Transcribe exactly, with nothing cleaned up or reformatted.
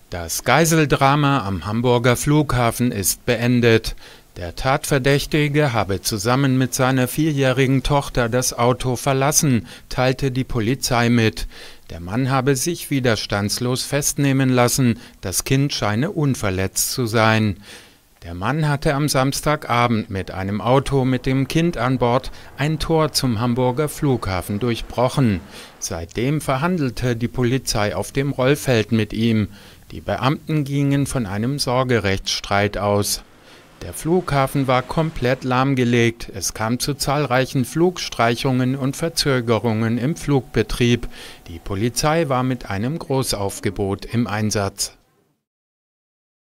Das Geiseldrama am Hamburger Flughafen ist beendet. Der Tatverdächtige habe zusammen mit seiner vierjährigen Tochter das Auto verlassen, teilte die Polizei mit. Der Mann habe sich widerstandslos festnehmen lassen, das Kind scheine unverletzt zu sein. Der Mann hatte am Samstagabend mit einem Auto mit dem Kind an Bord ein Tor zum Hamburger Flughafen durchbrochen. Seitdem verhandelte die Polizei auf dem Rollfeld mit ihm. Die Beamten gingen von einem Sorgerechtsstreit aus. Der Flughafen war komplett lahmgelegt. Es kam zu zahlreichen Flugstreichungen und Verzögerungen im Flugbetrieb. Die Polizei war mit einem Großaufgebot im Einsatz.